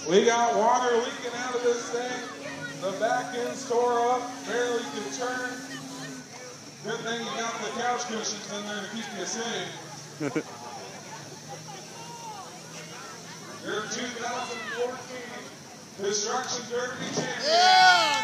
We got water leaking out of this thing. The back end's tore up, barely can turn. Good thing you got the couch cushions in there to keep you safe. Your 2014 Construction Derby champion. Yeah!